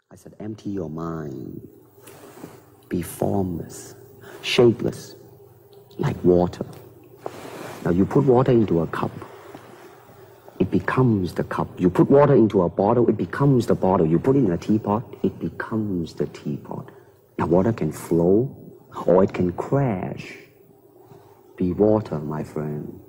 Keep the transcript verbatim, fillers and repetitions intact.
I said, empty your mind. Be formless, shapeless, like water. Now you put water into a cup, it becomes the cup. You put water into a bottle, it becomes the bottle. You put it in a teapot, it becomes the teapot. Now water can flow or it can crash. Be water, my friend.